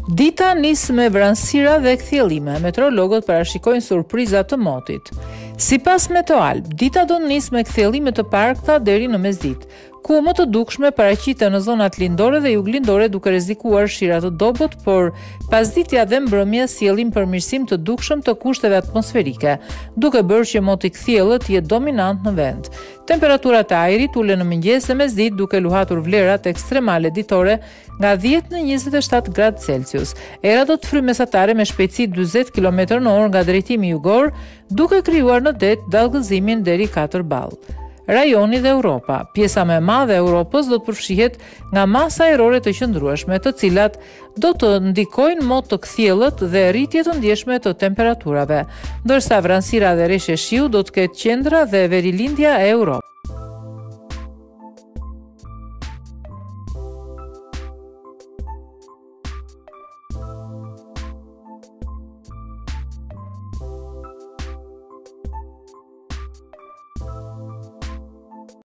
Dita nis me vranësira dhe kthjellime. Meteorologët parashikojnë surpriza të motit. Sipas Meteoalb, dita do të nisë me kthjellime të parkta deri në mesditë, ku më të dukshme paraqiten në zonat lindore dhe juglindore duke rrezikuar shira të dobët, por pasditja dhe mbrëmja sjellin përmirësim të dukshëm të kushteve atmosferike, duke bërë që moti kthjellët jetë dominant në vend. Temperaturat e ajrit ulen në mëngjes e mesditë duke luhatur vlerat ekstremale ditore nga 10 në 27 gradë Celsius. Era do të fryjë mesatare me shpejtësi 40 km/h nga drejtimi jugor, duke krijuar në det dallgëzimin deri 4 ball. Rajoni dhe Europa. Pjesa më e madhe e Europës do të përfshihet nga masa ajrore të qëndrueshme, të cilat do të ndikojnë mot të kthjellët dhe rritje të ndjeshme të temperaturave, ndërsa vranësira dhe rreshje shiu do të ketë qendra dhe verilindja e Europës.